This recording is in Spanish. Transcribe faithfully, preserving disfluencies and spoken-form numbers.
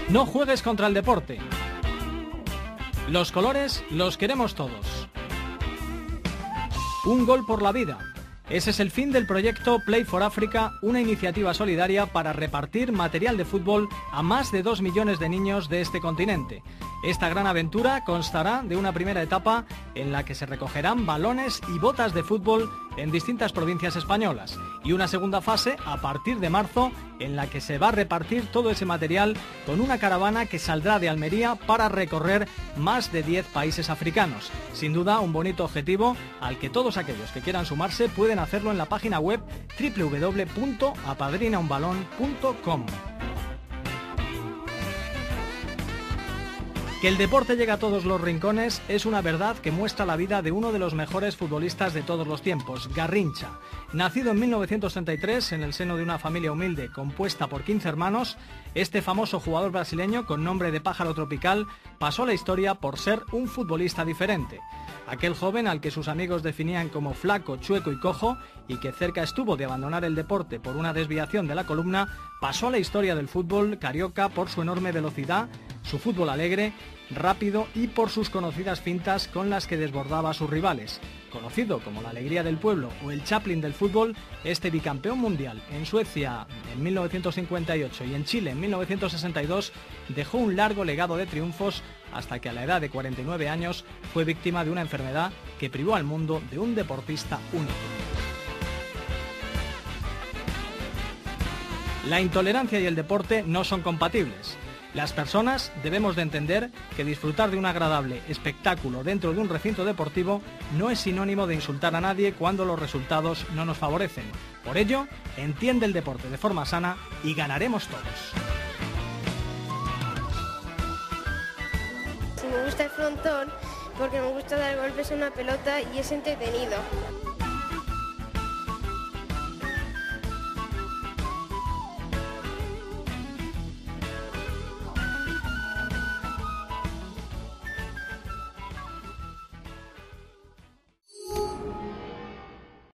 No juegues contra el deporte. Los colores los queremos todos. Un gol por la vida. Ese es el fin del proyecto Play for Africa, una iniciativa solidaria para repartir material de fútbol a más de dos millones de niños de este continente. Esta gran aventura constará de una primera etapa en la que se recogerán balones y botas de fútbol en distintas provincias españolas y una segunda fase a partir de marzo en la que se va a repartir todo ese material con una caravana que saldrá de Almería para recorrer más de diez países africanos. Sin duda un bonito objetivo al que todos aquellos que quieran sumarse pueden hacerlo en la página web doble u doble u doble u punto apadrina un balón punto com. Que el deporte llegue a todos los rincones es una verdad que muestra la vida de uno de los mejores futbolistas de todos los tiempos, Garrincha. Nacido en mil novecientos treinta y tres en el seno de una familia humilde compuesta por quince hermanos, este famoso jugador brasileño con nombre de pájaro tropical pasó a la historia por ser un futbolista diferente. Aquel joven al que sus amigos definían como flaco, chueco y cojo y que cerca estuvo de abandonar el deporte por una desviación de la columna, pasó a la historia del fútbol carioca por su enorme velocidad, su fútbol alegre, rápido y por sus conocidas fintas con las que desbordaba a sus rivales. Conocido como la alegría del pueblo o el Chaplin del fútbol, este bicampeón mundial en Suecia en mil novecientos cincuenta y ocho y en Chile en mil novecientos sesenta y dos dejó un largo legado de triunfos hasta que a la edad de cuarenta y nueve años fue víctima de una enfermedad que privó al mundo de un deportista único. La intolerancia y el deporte no son compatibles. Las personas debemos de entender que disfrutar de un agradable espectáculo dentro de un recinto deportivo no es sinónimo de insultar a nadie cuando los resultados no nos favorecen. Por ello, entiende el deporte de forma sana y ganaremos todos. Me gusta el frontón porque me gusta dar golpes a una pelota y es entretenido.